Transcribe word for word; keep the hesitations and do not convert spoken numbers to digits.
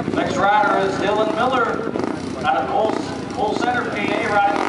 Next rider is Dylan Miller out of Cole, Cole Center, P A, riding